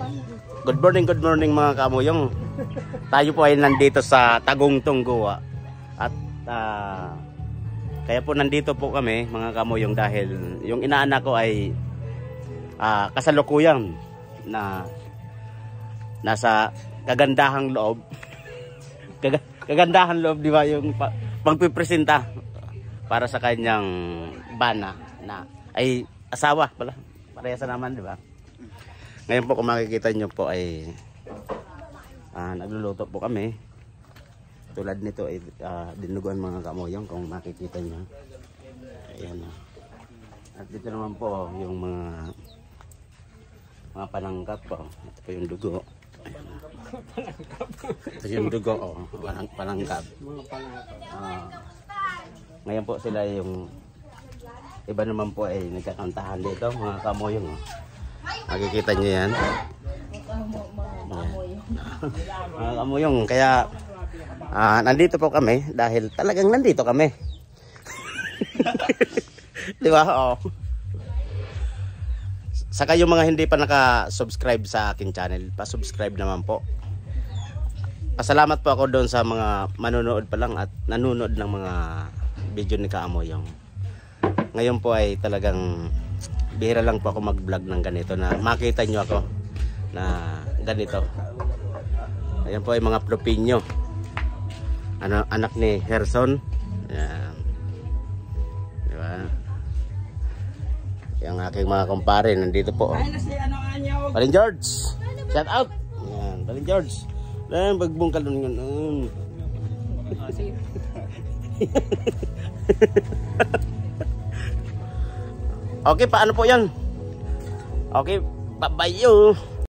Good morning mga kamuyong. Tayo po ay nandito sa Tagong Tungguwa. At kaya po nandito po kami mga kamuyong dahil yung inaanak ko ay kasalukuyan na nasa kagandahang loob. Kagandahan loob, di ba, yung pagpipresenta para sa kanyang bana na ay asawa pala. Parehas naman, di ba? Ngayon po kung makikita nyo po ay nagluluto po kami. Tulad nito ay dinuguan mga kamuyong kung makikita nyo. Ayan. At dito naman po yung mga panangkap po. Ito po yung dugo. Ayan. Ito yung dugo, panangkap. Ngayon po sila yung iba naman po ay nagkakantahan dito mga kamuyong. Makikita nyo yan. Mga kamuyong, kaya nandito po kami dahil talagang nandito kami. Di ba? Oo. Saka yung mga hindi pa naka-subscribe sa akin channel, pa-subscribe naman po. Pasalamat po ako doon sa mga manonood pa lang at nanonood ng mga video ni Kamuyong. Ngayon po ay talagang bihira lang po ako mag-vlog ng ganito na makita nyo ako na ganito. Ayan po ay mga propinyo. Anak ni Herson. Ayan. Diba? Yung aking mga kumpare nandito po. Paling George. Shout out. Ayan, Paling George. Ayan, bagbungkal nun yun. Okay, paano po yan? Okay, bye-bye you.